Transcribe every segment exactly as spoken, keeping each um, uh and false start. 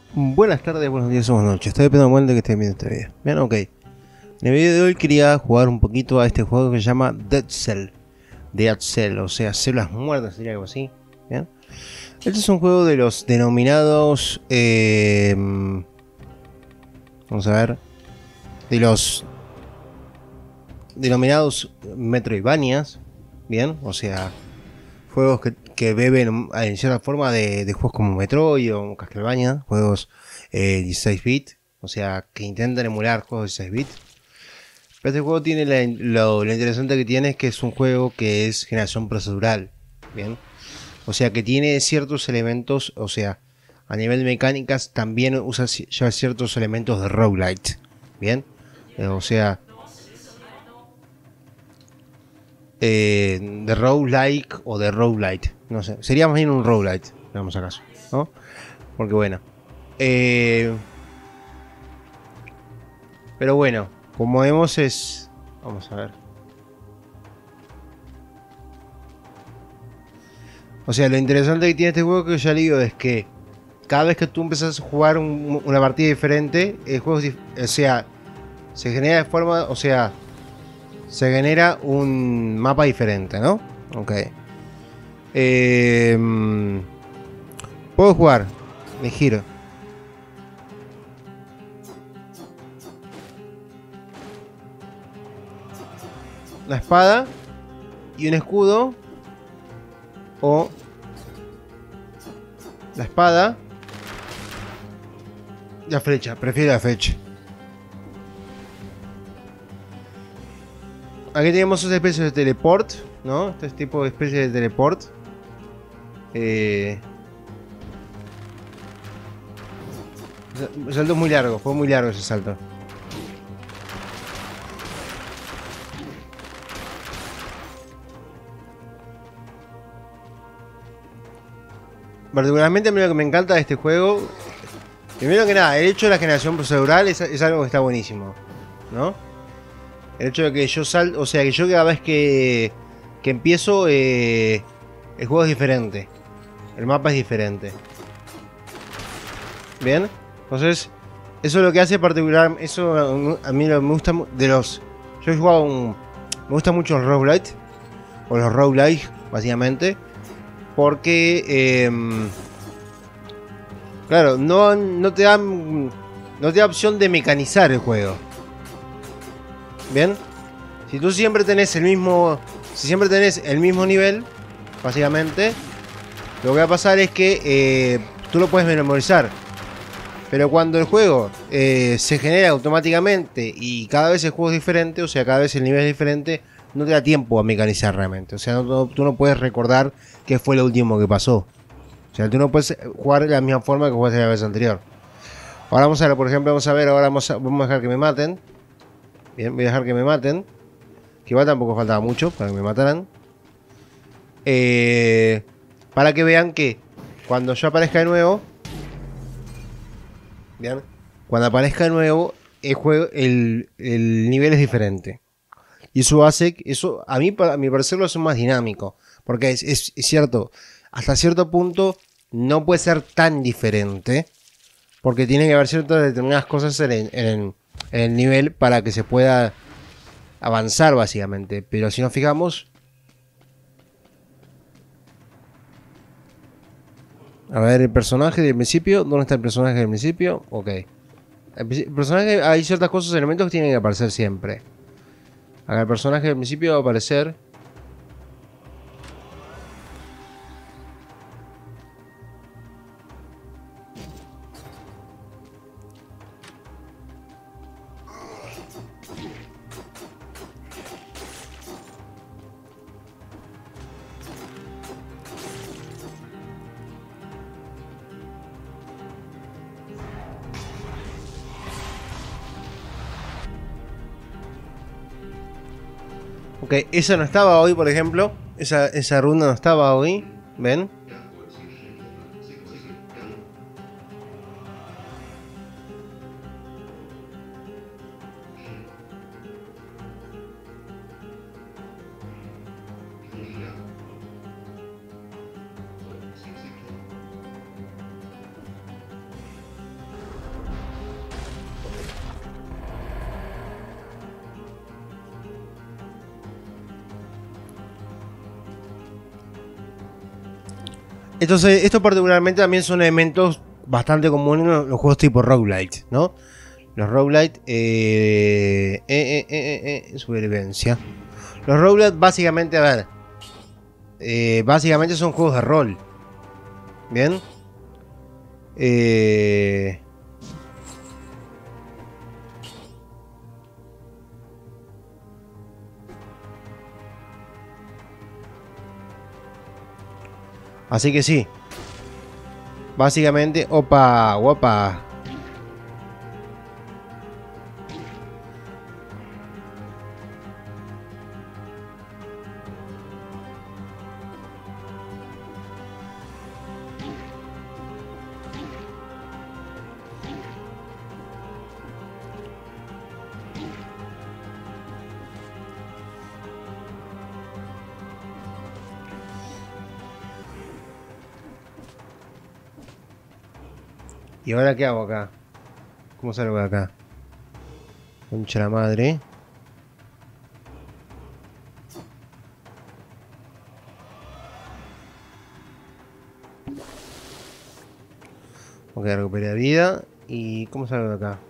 Buenas tardes, buenos días o buenas noches. Estoy dependiendo del momento que estén viendo este video. Bien, ok. En el video de hoy quería jugar un poquito a este juego que se llama Dead Cell. Dead Cell, o sea, células muertas, sería algo así. Bien. Este es un juego de los denominados... Eh, vamos a ver. De los... Denominados Metroidvanias. Bien, o sea... Juegos que, que beben en cierta forma de, de juegos como Metroid o Castlevania. Juegos eh, dieciséis bits. O sea, que intentan emular juegos dieciséis bits. Pero este juego tiene la, lo, lo interesante que tiene es que es un juego que es generación procedural. Bien. O sea que tiene ciertos elementos. O sea, a nivel de mecánicas también usa ya ciertos elementos de roguelite. Bien. Eh, o sea... Eh, de roguelike o de roguelite, no sé, sería más bien un roguelite, vamos acaso, ¿no? Porque bueno, eh, pero bueno, como vemos es, vamos a ver, o sea, lo interesante que tiene este juego que ya le digo es que cada vez que tú empezás a jugar un, una partida diferente, el juego, o sea, se genera de forma, o sea, se genera un mapa diferente, ¿no? Ok. Eh, puedo jugar, elegir la espada y un escudo, o la espada y la flecha. Prefiero la flecha. Aquí tenemos esa especie de teleport, ¿no? Este tipo de especie de teleport. Eh, el salto es muy largo, fue muy largo ese salto. Particularmente a mí lo que me encanta de este juego, primero que nada, el hecho de la generación procedural es, es algo que está buenísimo, ¿no? El hecho de que yo salto, o sea, que yo cada vez que, que empiezo, eh, el juego es diferente. El mapa es diferente. Bien, entonces, eso es lo que hace particular, eso a mí me gusta de los... Yo he jugado un... Me gusta mucho los roguelite, o los roguelike, básicamente, porque... Eh, claro, no, no te dan... No te da opción de mecanizar el juego. Bien, si tú siempre tenés el mismo... Si siempre tenés el mismo nivel, básicamente, lo que va a pasar es que eh, tú lo puedes memorizar. Pero cuando el juego eh, se genera automáticamente y cada vez el juego es diferente, o sea, cada vez el nivel es diferente, no te da tiempo a mecanizar realmente. O sea, no, no, tú no puedes recordar qué fue lo último que pasó. O sea, tú no puedes jugar de la misma forma que jugaste la vez anterior. Ahora vamos a ver, por ejemplo, vamos a ver, ahora vamos a, vamos a dejar que me maten. Bien, voy a dejar que me maten. Que igual tampoco faltaba mucho para que me mataran. Eh, para que vean que cuando yo aparezca de nuevo... Bien. Cuando aparezca de nuevo, el juego, el, el nivel es diferente. Y eso hace, eso a mí, a mi parecer, lo hace más dinámico. Porque es, es, es cierto, hasta cierto punto no puede ser tan diferente. Porque tiene que haber ciertas determinadas cosas en el, en, el, en el nivel para que se pueda avanzar, básicamente. Pero si nos fijamos... A ver, el personaje del principio. ¿Dónde está el personaje del principio? Ok. El personaje, hay ciertas cosas, elementos que tienen que aparecer siempre. Acá el personaje del principio va a aparecer. Ok, esa no estaba hoy, por ejemplo. Esa, esa runa no estaba hoy. ¿Ven? Estos, eh, estos particularmente también son elementos bastante comunes en los juegos tipo roguelite, ¿no? Los roguelite, eh, eh, eh, eh, eh, supervivencia. Los roguelite básicamente, a ver, eh, básicamente son juegos de rol. Bien. Eh... Así que sí. Básicamente, opa, guapa. ¿Y ahora qué hago acá? ¿Cómo salgo de acá? Concha la madre. Ok, recuperé vida. ¿Y cómo salgo de acá?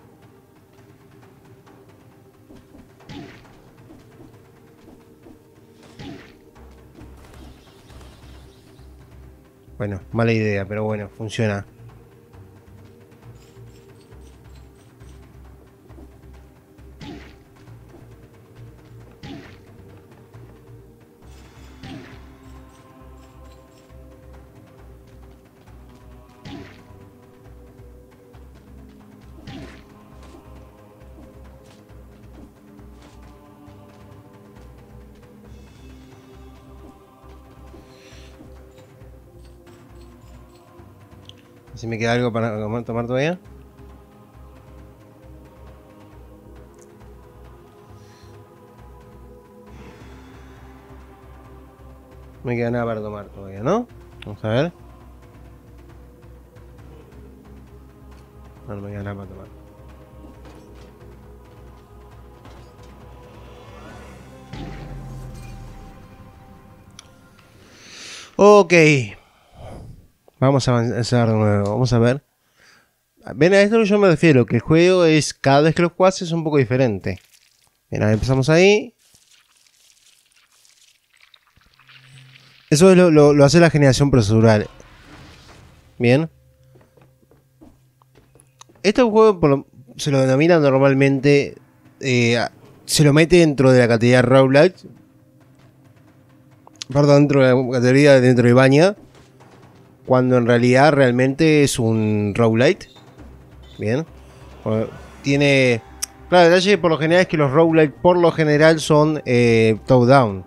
Bueno, mala idea, pero bueno, funciona. Si me queda algo para tomar todavía. No me queda nada para tomar todavía, ¿no? Vamos a ver. No, no me queda nada para tomar. Ok. Vamos a avanzar de nuevo. Vamos a ver. Ven, a esto que yo me refiero. Que el juego es, cada vez que lo juegas es un poco diferente. Bien, ahí empezamos ahí. Eso es lo, lo, lo hace la generación procedural. Bien. Este juego por lo, se lo denomina normalmente. Eh, se lo mete dentro de la categoría roguelite. Perdón, dentro de la categoría dentro de Baña. Cuando en realidad realmente es un roguelite. Bien. Tiene. Claro, el detalle por lo general es que los roguelite por lo general son eh, top down.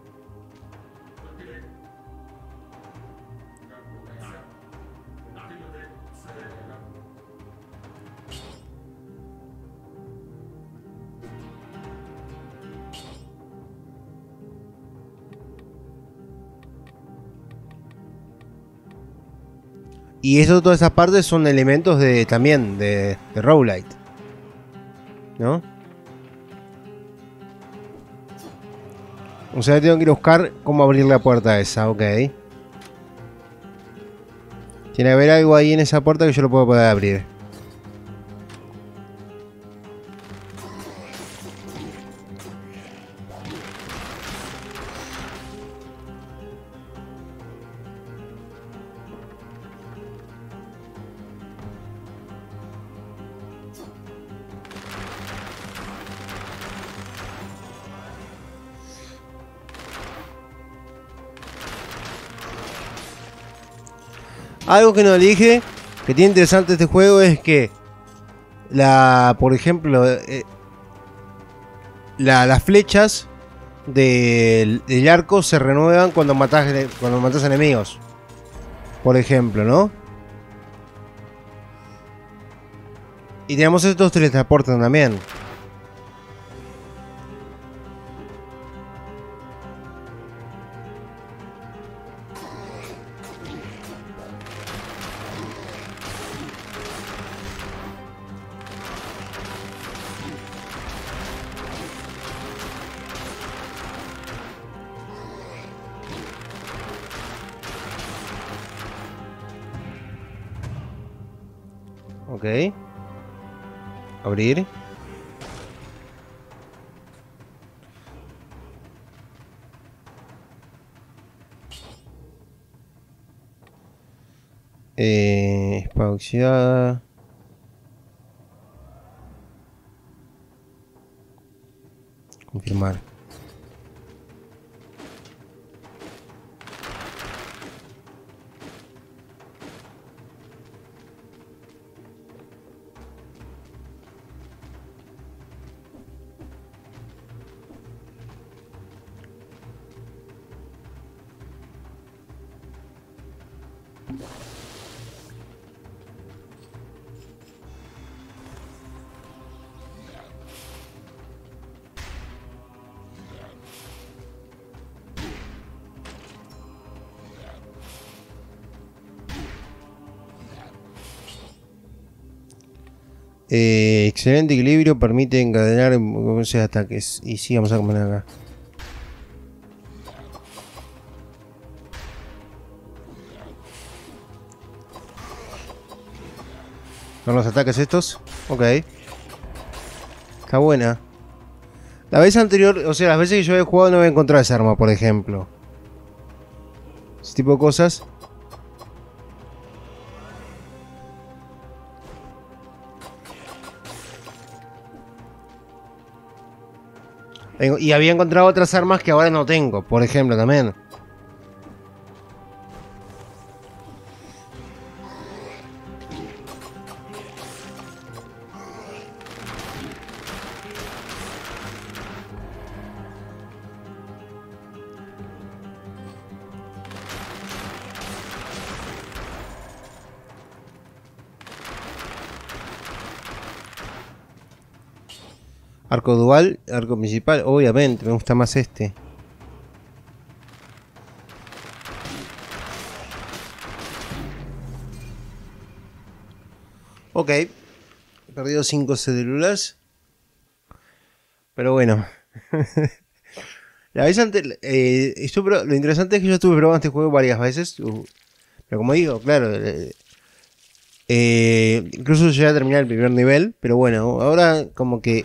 Y eso, todas esas partes son elementos de también de, de roguelite, ¿no? O sea, tengo que ir a buscar cómo abrir la puerta esa, ok. Tiene que haber algo ahí en esa puerta que yo lo puedo poder abrir. Algo que no dije, que tiene interesante este juego, es que la, por ejemplo, eh, la, las flechas del, del arco se renuevan cuando matas cuando matas enemigos. Por ejemplo, ¿no? Y tenemos estos teletransportes también. Ok. Abrir. Eh, espada oxidada. Confirmar. Eh, excelente equilibrio, permite encadenar muchos ataques. Y sí, vamos a comer acá. ¿Son los ataques estos? Ok. Está buena. La vez anterior, o sea, las veces que yo he jugado no había encontrado esa arma, por ejemplo. Ese tipo de cosas. Y había encontrado otras armas que ahora no tengo, por ejemplo, también. Arco dual, arco principal, obviamente, me gusta más este. Ok, he perdido cinco células. Pero bueno. La vez antes, eh, estuve, lo interesante es que yo estuve probando este juego varias veces. Pero como digo, claro, eh, eh, incluso llegué a terminar el primer nivel. Pero bueno, ahora como que...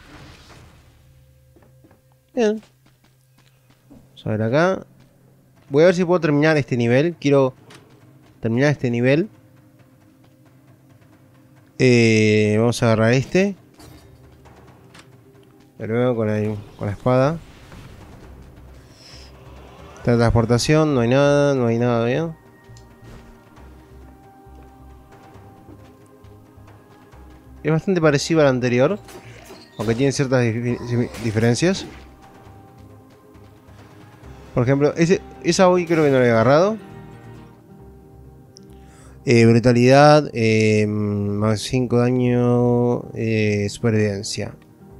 Bien. Vamos a ver acá. Voy a ver si puedo terminar este nivel. Quiero terminar este nivel. Eh, vamos a agarrar este. Pero luego con la, con la espada. Transportación, no hay nada, no hay nada bien. Es bastante parecido al anterior, aunque tiene ciertas dif diferencias. Por ejemplo, ese, esa hoy creo que no la he agarrado. Eh, brutalidad, eh, más cinco daño, eh, supervivencia.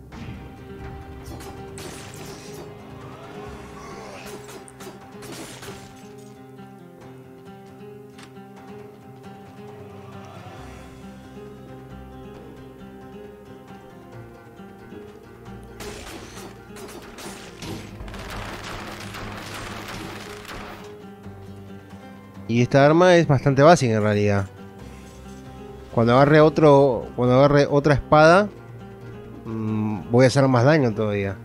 Y esta arma es bastante básica en realidad. Cuando agarre otro, cuando agarre otra espada, mmm, voy a hacer más daño todavía.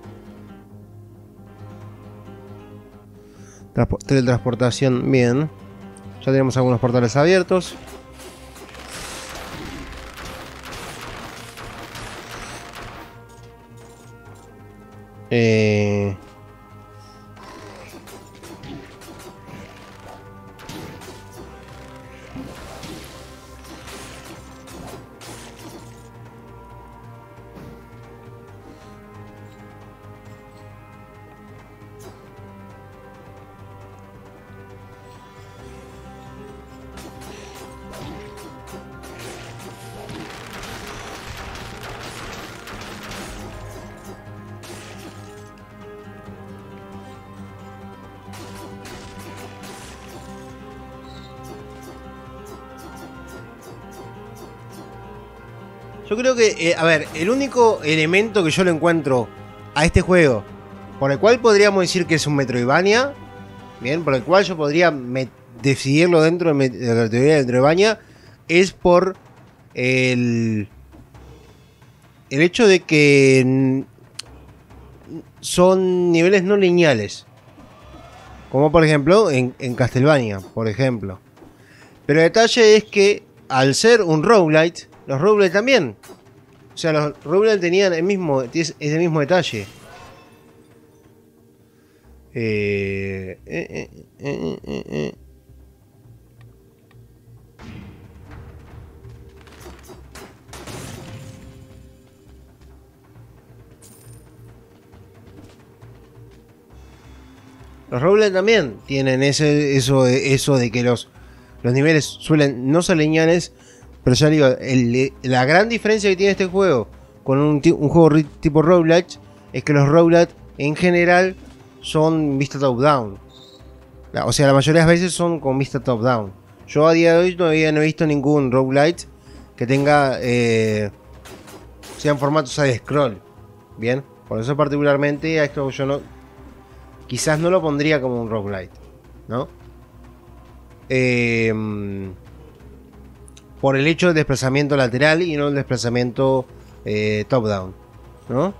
Transpo teletransportación, bien. Ya tenemos algunos portales abiertos. Eh... Yo creo que, eh, a ver, el único elemento que yo le encuentro a este juego, por el cual podríamos decir que es un Metroidvania, bien, por el cual yo podría decidirlo dentro de, de la categoría de Metroidvania, es por el, el hecho de que son niveles no lineales. Como por ejemplo en, en Castlevania, por ejemplo. Pero el detalle es que al ser un roguelite, los roguelite también. O sea, los roguelite tenían el mismo, ese mismo detalle. Eh, eh, eh, eh, eh, eh. Los roguelite también tienen ese, eso, eso de que los, los niveles suelen no ser lineales. Pero ya digo, el, la gran diferencia que tiene este juego con un, un juego tipo roguelite es que los roguelite en general son vista top down. O sea, la mayoría de las veces son con vista top down. Yo a día de hoy todavía no he visto ningún roguelite que tenga eh, sean formatos side scroll. Bien, por eso particularmente a esto yo no, quizás no lo pondría como un roguelite, ¿no? Eh, por el hecho del desplazamiento lateral y no el desplazamiento eh, top down, ¿no?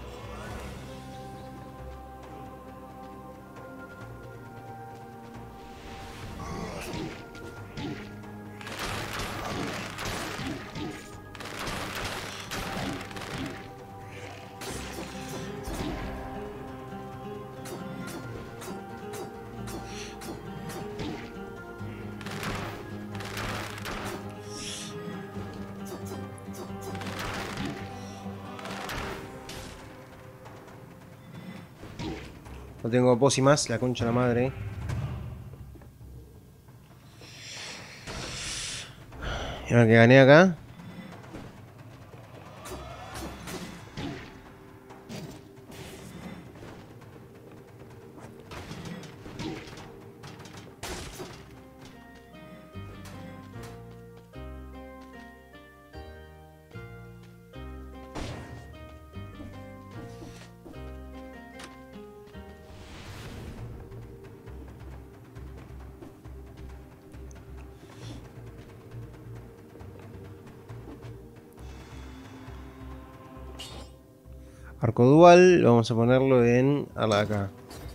No tengo pócimas, la concha de la madre. Y ahora que gané acá. Arco dual, vamos a ponerlo en a la acá.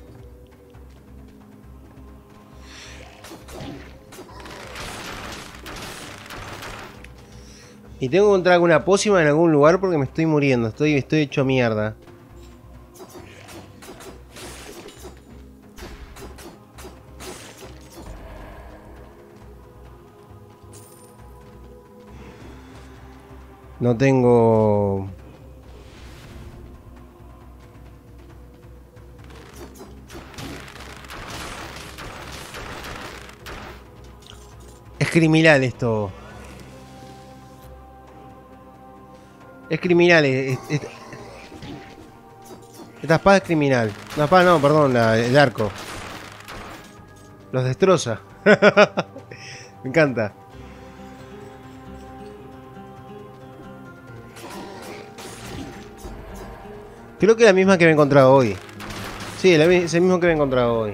Y tengo que encontrar alguna pócima en algún lugar porque me estoy muriendo, estoy, estoy hecho mierda. No tengo... Es criminal esto. Es criminal. Es, es, esta espada es criminal. La espada no, perdón, la, el arco. Los destroza. Me encanta. Creo que es la misma que me he encontrado hoy. Sí, es el mismo que me he encontrado hoy.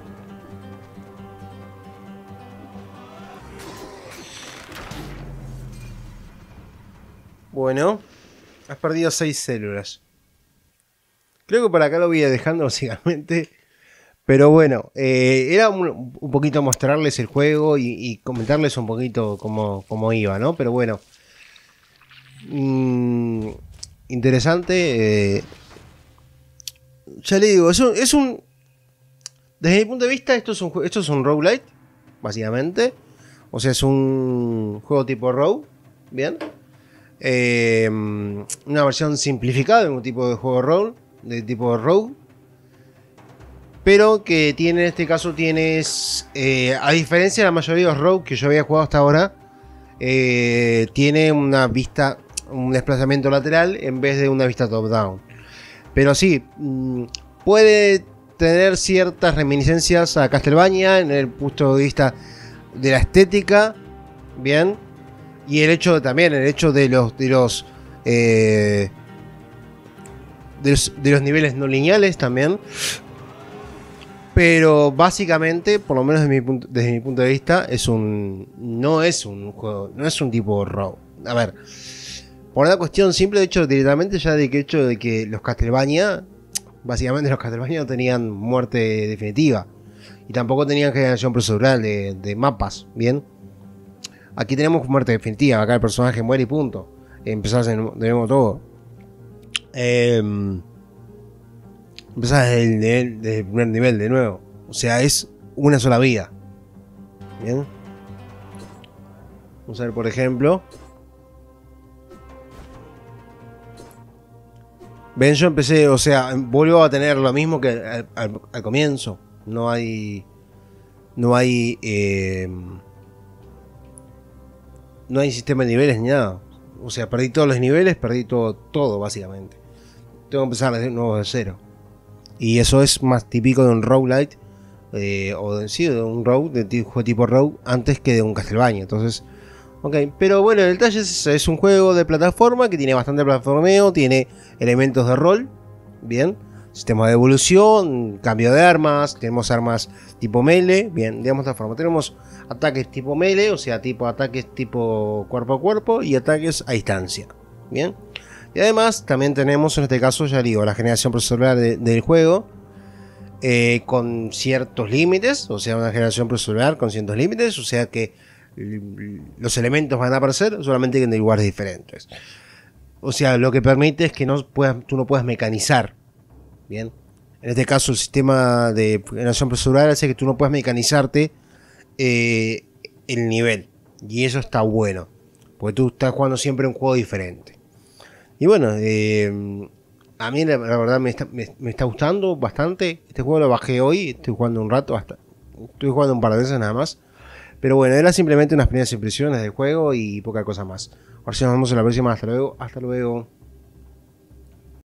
Bueno, has perdido seis células. Creo que por acá lo voy a ir dejando básicamente. Pero bueno, eh, era un, un poquito mostrarles el juego y, y comentarles un poquito cómo, cómo iba, ¿no? Pero bueno. Mmm, interesante. Eh, ya le digo, es un, es un... Desde mi punto de vista, esto es un, esto es un roguelite, básicamente. O sea, es un juego tipo rogue. Bien. Eh, una versión simplificada de un tipo de juego role, de tipo rogue, pero que tiene en este caso tienes, eh, a diferencia de la mayoría de los rogue que yo había jugado hasta ahora, eh, tiene una vista, un desplazamiento lateral en vez de una vista top down. Pero sí, puede tener ciertas reminiscencias a Castlevania en el punto de vista de la estética, bien. Y el hecho también, el hecho de los de los, eh, de los de los niveles no lineales también. Pero básicamente, por lo menos desde mi punto, desde mi punto de vista, es un no es un juego, no es un tipo rogue. a ver, por una cuestión simple, de hecho, directamente ya de que hecho de que los Castlevania, básicamente los Castlevania no tenían muerte definitiva. Y tampoco tenían generación procedural de, de mapas, ¿bien? Aquí tenemos muerte definitiva, acá el personaje muere y punto. Empezás de nuevo todo. Eh, empezás desde el, nivel, desde el primer nivel de nuevo. O sea, es una sola vida. ¿Bien? Vamos a ver, por ejemplo. Ven, yo empecé, o sea, vuelvo a tener lo mismo que al, al, al comienzo. No hay... No hay... Eh, no hay sistema de niveles ni nada. O sea, perdí todos los niveles, perdí todo, todo básicamente. Tengo que empezar de nuevo de cero. Y eso es más típico de un roguelite. Eh, o de, sí, de un rogue, de tipo, tipo rogue, antes que de un Castlevania. Entonces, ok. Pero bueno, el detalle es, es un juego de plataforma que tiene bastante plataformeo, tiene elementos de rol. Bien. Sistema de evolución, cambio de armas, tenemos armas tipo melee, bien, digamos de esta forma. Tenemos ataques tipo melee, o sea, tipo ataques tipo cuerpo a cuerpo y ataques a distancia, bien. Y además también tenemos en este caso, ya digo, la generación procedural de, del juego eh, con ciertos límites, o sea, una generación procedural con ciertos límites, o sea que los elementos van a aparecer solamente en lugares diferentes. O sea, lo que permite es que no puedas, tú no puedas mecanizar. Bien, en este caso el sistema de generación procedural hace que tú no puedas mecanizarte eh, el nivel. Y eso está bueno, porque tú estás jugando siempre un juego diferente. Y bueno, eh, a mí la, la verdad me está, me, me está gustando bastante. Este juego lo bajé hoy, estoy jugando un rato, hasta estoy jugando un par de veces nada más. Pero bueno, era simplemente unas primeras impresiones del juego y poca cosa más. Ahora sí, nos vemos en la próxima. Hasta luego, hasta luego.